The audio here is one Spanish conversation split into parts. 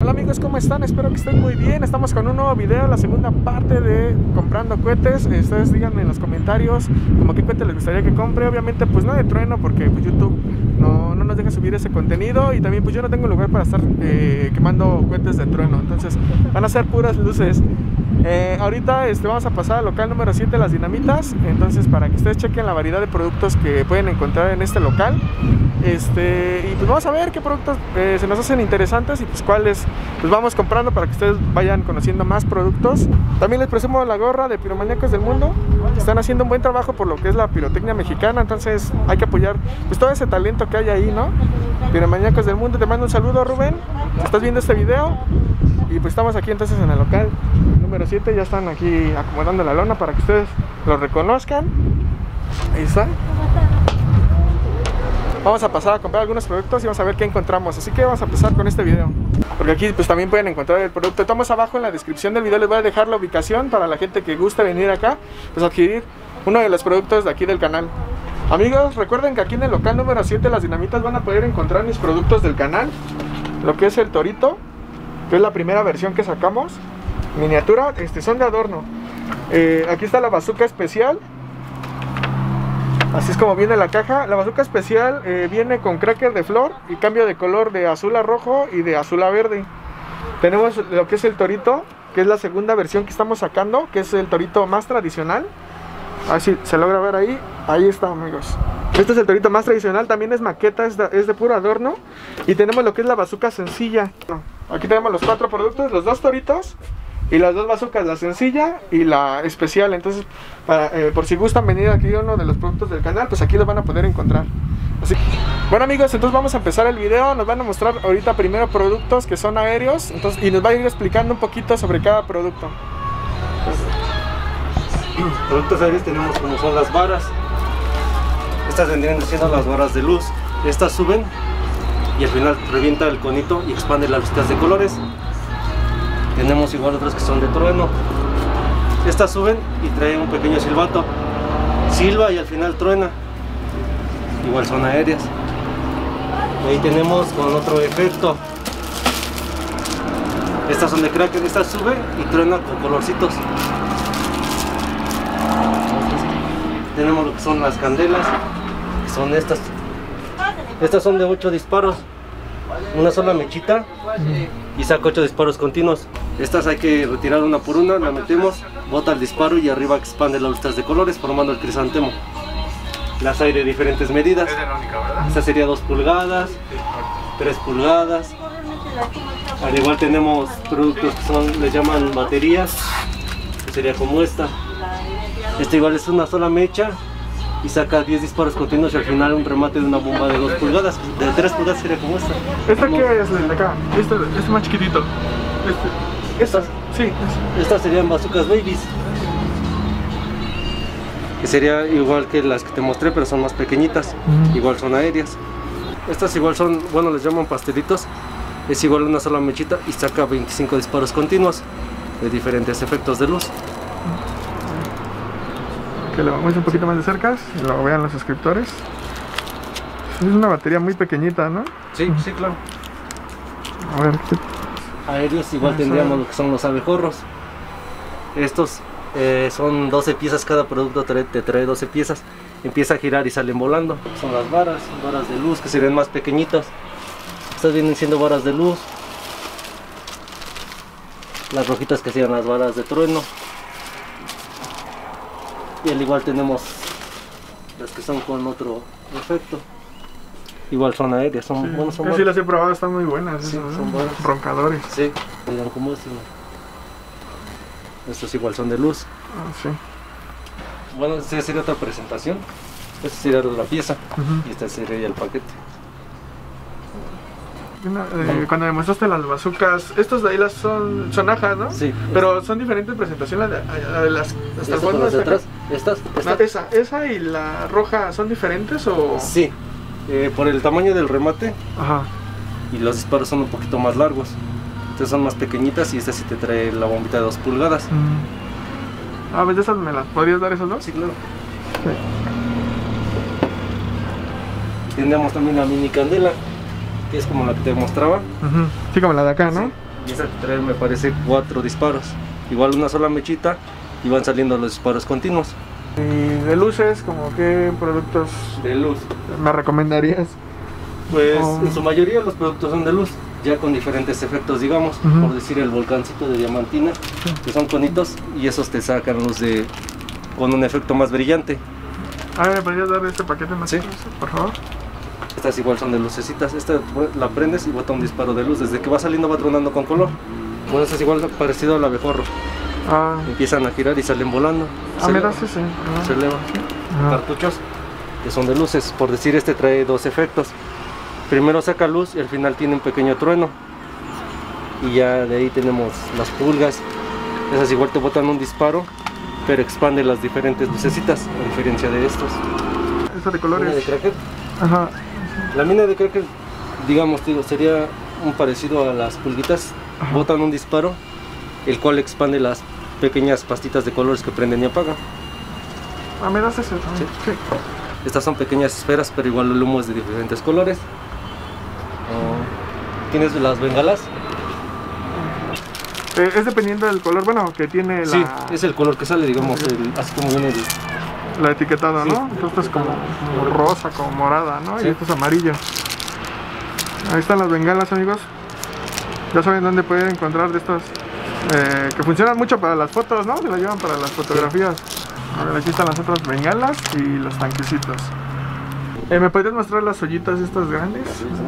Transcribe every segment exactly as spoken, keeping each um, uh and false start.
Hola amigos, ¿cómo están? Espero que estén muy bien. Estamos con un nuevo video, la segunda parte de comprando cohetes. Ustedes díganme en los comentarios como qué cohete les gustaría que compre. Obviamente pues no de trueno, porque pues, YouTube no, no nos deja subir ese contenido. Y también pues yo no tengo lugar para estar eh, quemando cohetes de trueno. Entonces van a ser puras luces. eh, Ahorita este, vamos a pasar al local número siete, las dinamitas. Entonces para que ustedes chequen la variedad de productos que pueden encontrar en este local. Este, y pues vamos a ver qué productos eh, se nos hacen interesantes y pues cuáles pues vamos comprando para que ustedes vayan conociendo más productos. También les presumo la gorra de Piromaníacos del Mundo. Están haciendo un buen trabajo por lo que es la pirotecnia mexicana, entonces hay que apoyar pues todo ese talento que hay ahí, ¿no? Piromaníacos del Mundo, te mando un saludo, Rubén, si estás viendo este video. Y pues estamos aquí entonces en el local número siete, ya están aquí acomodando la lona para que ustedes lo reconozcan. Ahí están. Vamos a pasar a comprar algunos productos y vamos a ver qué encontramos. Así que vamos a empezar con este video, porque aquí pues también pueden encontrar el producto. Estamos abajo en la descripción del video, les voy a dejar la ubicación para la gente que guste venir acá, pues adquirir uno de los productos de aquí del canal. Amigos, recuerden que aquí en el local número siete, las dinamitas, van a poder encontrar mis productos del canal. Lo que es el Torito, que es la primera versión que sacamos, miniatura, este, son de adorno. eh, Aquí está la bazooka especial. Así es como viene la caja. La bazooka especial eh, viene con cracker de flor y cambio de color de azul a rojo y de azul a verde. Tenemos lo que es el Torito, que es la segunda versión que estamos sacando, que es el Torito más tradicional. A ver si se logra ver ahí. Ahí está, amigos. Este es el Torito más tradicional, también es maqueta, es de, es de puro adorno. Y tenemos lo que es la bazooka sencilla. Aquí tenemos los cuatro productos, los dos Toritos y las dos bazucas, la sencilla y la especial. Entonces, para, eh, por si gustan venir aquí a uno de los productos del canal, pues aquí los van a poder encontrar. Así que, bueno amigos, entonces vamos a empezar el video. Nos van a mostrar ahorita primero productos que son aéreos, entonces, y nos va a ir explicando un poquito sobre cada producto. Productos aéreos tenemos como son las varas. Estas vendrían siendo las varas de luz. Estas suben y al final revienta el conito y expande las luces de colores. Tenemos igual otras que son de trueno. Estas suben y traen un pequeño silbato. Silba y al final truena. Igual son aéreas. Ahí tenemos con otro efecto. Estas son de cracker. Estas sube y truena con colorcitos. Tenemos lo que son las candelas, que son estas. Estas son de ocho disparos. Una sola mechita y saca ocho disparos continuos. Estas hay que retirar una por una, la metemos, bota el disparo y arriba expande las luces de colores formando el crisantemo. Las hay de diferentes medidas. Esta sería dos pulgadas, tres pulgadas. Al igual tenemos productos que son, les llaman baterías, que sería como esta. Esta igual es una sola mecha y saca diez disparos continuos y al final un remate de una bomba de dos pulgadas. De tres pulgadas sería como esta. ¿Esta qué es de acá? Este, este más chiquitito. Este, Estas, sí. Este. Estas serían bazookas babies, que sería igual que las que te mostré, pero son más pequeñitas. Mm. Igual son aéreas. Estas igual son, bueno, les llaman pastelitos. Es igual una sola mechita y saca veinticinco disparos continuos de diferentes efectos de luz. Que lo vamos un poquito más de cerca, lo vean los suscriptores. Es una batería muy pequeñita, ¿no? Sí, sí, claro. A ver, ¿qué? Aéreos igual tendríamos lo que son los abejorros. Estos eh, son doce piezas, cada producto trae, te trae doce piezas. Empieza a girar y salen volando. Son las varas, varas de luz que serían más pequeñitas. Estas vienen siendo varas de luz. Las rojitas que serían las varas de trueno. Y al igual tenemos las que son con otro efecto. Igual son aéreas, son, sí, bueno, son sí las he probado, están muy buenas. Sí, esas, son ¿no? buenas. Roncadores. Sí, miren cómo es. Estos igual son de luz. Ah, sí. Bueno, esta sería otra presentación. Esta sería la pieza. Uh-huh. Y esta sería el paquete. Una, eh, cuando me mostraste las bazucas, estos de ahí las son sonajas, ¿no? Sí. Pero son diferentes presentaciones de, de las hasta el fondo las de atrás. Estas, esta. No, esa, esa y la roja son diferentes o. Sí. Eh, por el tamaño del remate. Ajá. Y los disparos son un poquito más largos. Entonces son más pequeñitas y esta sí te trae la bombita de dos pulgadas. Mm. Ah, ¿ves de esas me las podrías dar esas dos? Sí, claro. Sí. Tendríamos también la mini candela, que es como la que te mostraba. Uh-huh. Sí, como la de acá, ¿no? Sí. Y esta trae, me parece, cuatro disparos. Igual una sola mechita y van saliendo los disparos continuos. Y de luces, como qué productos de luz me recomendarías? Pues oh. en su mayoría los productos son de luz, ya con diferentes efectos, digamos. Uh-huh. Por decir el volcancito de diamantina, sí. que son conitos y esos te sacan luz de con un efecto más brillante. A ver, ¿me podrías dar este paquete más? Sí, por favor. Estas igual son de lucecitas, esta la prendes y bota un disparo de luz, desde que va saliendo va tronando con color. Bueno, esta es igual parecido al abejorro. Ah. Empiezan a girar y salen volando. Ah, mira, sí, sí. Ah. Se elevan. Ah. Cartuchos que son de luces, por decir este trae dos efectos. Primero saca luz y al final tiene un pequeño trueno. Y ya de ahí tenemos las pulgas. Esas igual te botan un disparo, pero expande las diferentes lucecitas, a diferencia de estos. ¿Esta de colores? Mina de cracker. Ajá. La mina de cracker, digamos, digo, sería un parecido a las pulguitas. Ajá. Botan un disparo, el cual expande las pequeñas pastitas de colores que prenden y apagan. Ah, ¿me das ese? Sí. Sí. Estas son pequeñas esferas, pero igual el humo es de diferentes colores. Uh, ¿Tienes las bengalas? Eh, es dependiendo del color, bueno, que tiene la... Sí, es el color que sale, digamos, el, así como viene el... La etiquetada, sí. ¿no? Esto es como, como rosa, como morada, ¿no? Sí. Y esto es amarillo. Ahí están las bengalas, amigos. Ya saben dónde pueden encontrar de estas eh, que funcionan mucho para las fotos, ¿no? Se las llevan para las fotografías. A ver, aquí están las otras bengalas y los tanquecitos. Eh, ¿Me podrías mostrar las ollitas estas grandes?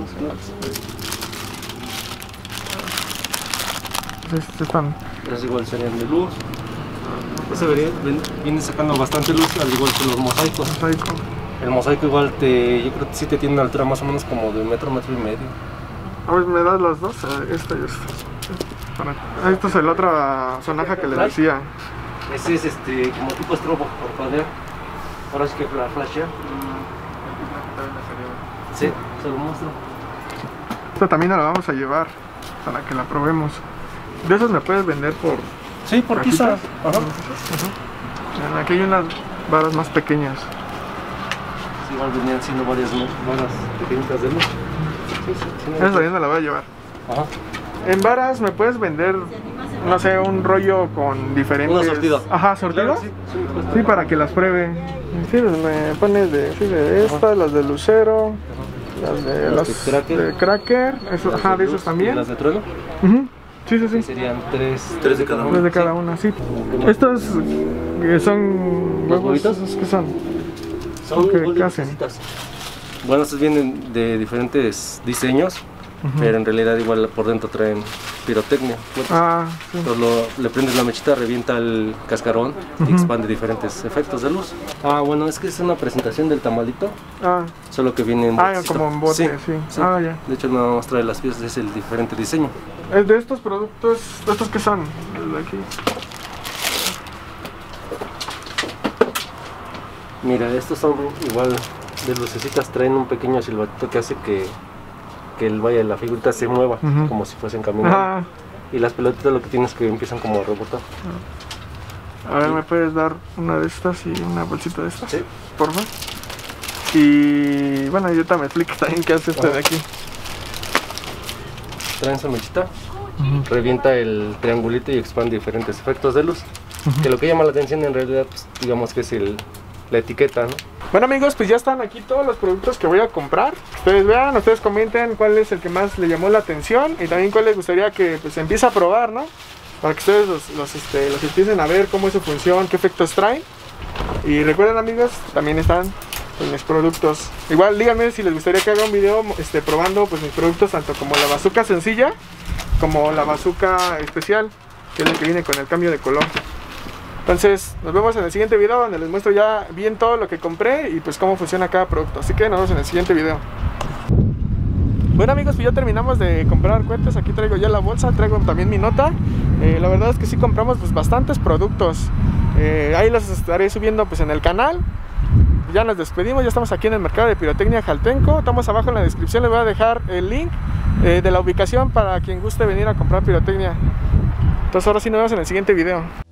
Estas están... Esas igual serían de luz. Ese vería, viene sacando bastante luz, al igual que los mosaicos. Mosaico. El mosaico igual te, yo creo que sí te tiene una altura más o menos como de metro, metro y medio. A ver, ¿me das las dos? Esta y esta. Para... Esta es la otra sonaja que les decía. Ese es este, como tipo estrobo, parpadea. Ahora sí que la flashea. Sí, se lo muestro. Esta también la vamos a llevar para que la probemos. ¿De esas me puedes vender por...? Sí, por pieza. Ajá. Ajá. Aquí hay unas varas más pequeñas. Sí, igual venían siendo varias varas pequeñitas de luz. Sí, sí, sí, esa también me la voy a llevar. Ajá. En varas me puedes vender, no sé, un rollo con diferentes... Una sortida. Ajá, ¿sortida? Claro, sí, sí, sí, para que las pruebe. Sí, me pones de, sí, de esta, las de lucero, ajá. las de, las las de cracker, de cracker eso, ajá, de, de esos también. ¿Las de trueno? Uh-huh. Sí, sí, sí. Serían tres, tres de cada una. Tres de cada una, sí. Estos eh, son huevos, ¿esos qué son? Son ¿Qué, ¿qué hacen? Bueno, estos vienen de diferentes diseños, uh-huh. pero en realidad igual por dentro traen pirotecnia. Ah, sí. Entonces lo, le prendes la mechita, revienta el cascarón uh-huh. y expande diferentes efectos de luz. Ah, bueno, es que es una presentación del tamalito. Ah. Solo que viene en Ah, como en bote, sí. sí. sí. Ah, ya. De hecho, no trae las piezas, es el diferente diseño. ¿De estos productos, estos qué son? De aquí. Mira, estos son igual de lucecitas, traen un pequeño silbatito que hace que, que el vaya la figurita se mueva, uh-huh. como si fuesen caminando. Ah. Y las pelotitas lo que tienes es que empiezan como a rebotar. Ah. A ver, ¿me puedes dar una de estas y una bolsita de estas? Sí. Por favor. Y bueno, yo también me explico también qué hace este ah. de aquí. Traen su mechita, uh-huh. revienta el triangulito y expande diferentes efectos de luz. Uh-huh. Que lo que llama la atención en realidad, pues, digamos que es el, la etiqueta, ¿no? Bueno, amigos, pues ya están aquí todos los productos que voy a comprar. Ustedes vean, ustedes comenten cuál es el que más le llamó la atención y también cuál les gustaría que pues, empiece a probar, ¿no? Para que ustedes los, los, este, los empiecen a ver cómo es su función, qué efectos traen. Y recuerden, amigos, también están pues, mis productos. Igual díganme si les gustaría que haga un video este, probando pues, mis productos, tanto como la bazooka sencilla como la bazooka especial, que es la que viene con el cambio de color. Entonces nos vemos en el siguiente video, donde les muestro ya bien todo lo que compré y pues cómo funciona cada producto. Así que nos vemos en el siguiente video. Bueno, amigos, pues ya terminamos de comprar cohetes. Aquí traigo ya la bolsa, traigo también mi nota. eh, La verdad es que sí compramos pues bastantes productos. eh, Ahí los estaré subiendo pues en el canal. Ya nos despedimos, ya estamos aquí en el mercado de pirotecnia Jaltenco. Estamos abajo en la descripción, les voy a dejar el link eh, de la ubicación para quien guste venir a comprar pirotecnia. Entonces ahora sí nos vemos en el siguiente video.